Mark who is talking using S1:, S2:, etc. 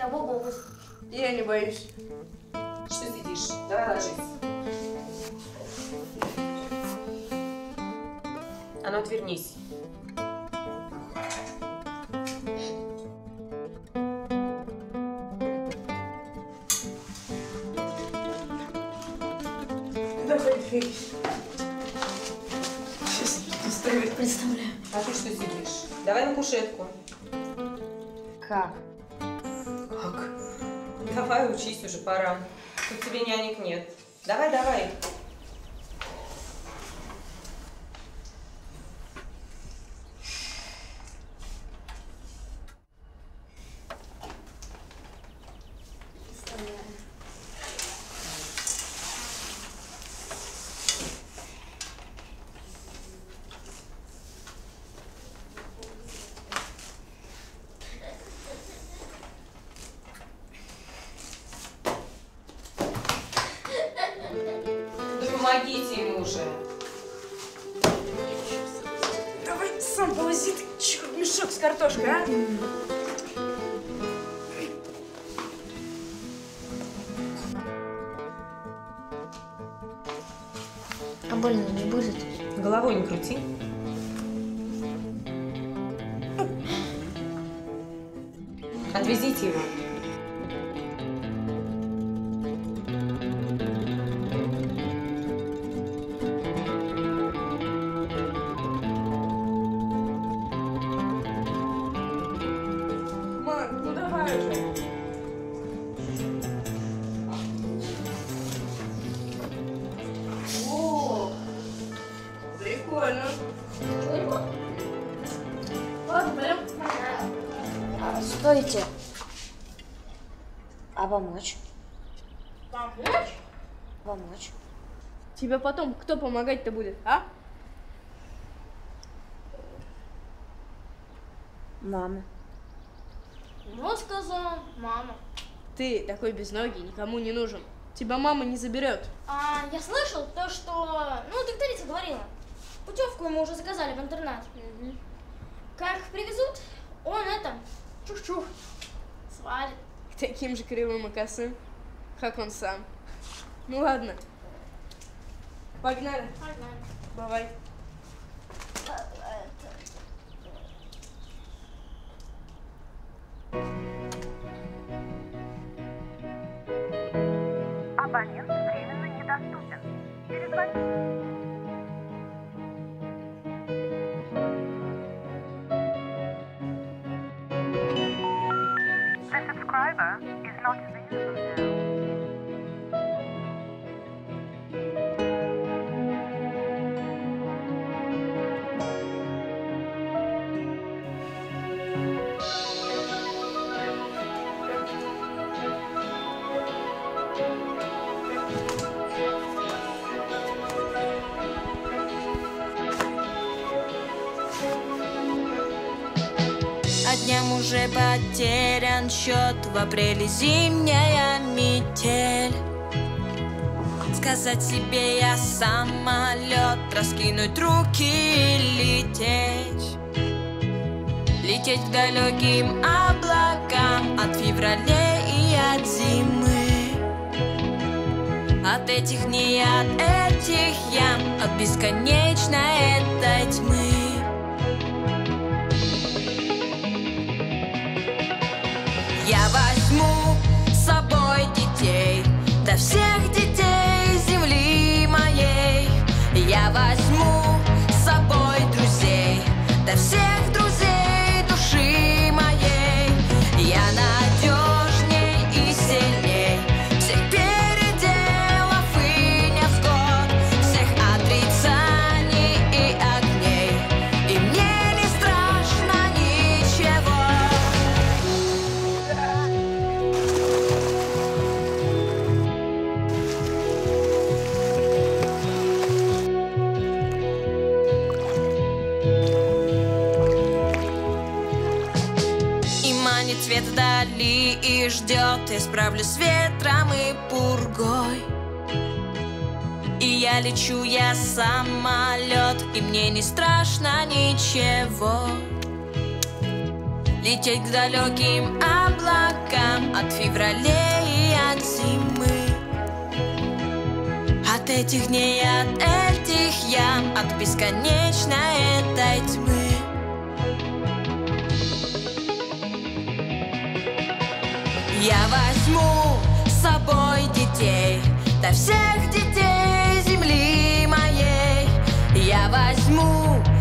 S1: Я боюсь.
S2: Я не боюсь.
S3: Что сидишь? Давай ложись. А ну отвернись.
S2: Давай двигайся. Сейчас устроить представляю.
S3: А ты что сидишь? Давай на кушетку.
S1: Как?
S3: Как? Давай учись уже, пора. Тут тебе нянек нет. Давай, давай. Да помогите ему уже.
S2: Давай сам полози, ты чё, мешок с картошкой, а?
S1: А больно не будет?
S3: Головой не крути. Отвезите его.
S2: Мам, ну давай уже. О, прикольно. Ладно, пойдем.
S1: Стойте. А помочь?
S2: Помочь?
S1: Помочь.
S2: Тебе потом кто помогать-то будет, а?
S1: Мама.
S4: Вот сказал мама.
S2: Ты такой безногий, никому не нужен. Тебя мама не заберет.
S4: А я слышал то, что... Ну, докторица говорила. Путевку ему уже заказали в интернат. Как привезут, он это... Чух-чух. Свалит.
S2: Таким же кривым и косым, как он сам. Ну ладно. Погнали.
S4: Погнали.
S2: Давай.
S5: Абонент временно недоступен. Перезвоните. The subscriber is not available now.
S6: А дням уже потерян счет, в апреле зимняя метель. Сказать себе я самолет, раскинуть руки и лететь. Лететь к далеким облакам от февраля и от зимы. От этих дней, от этих ям, от бесконечной этой тьмы. Я возьму с собой детей, да всех детей земли моей. Я возьму с собой друзей, да всех друзей души моей. Я надежней и сильней всех переделов и невзгод, всех отрицаний и огней, и мне не страшно ничего. И манит цвет вдали и ждет, я справлюсь с ветром и пургой. И я лечу, я самолет, и мне не страшно ничего. лететь к далеким облакам от февралей и от зимы, от этих дней, от этих ям, от бесконечной этой тьмы. Я возьму с собой детей, да всех детей земли моей. Я возьму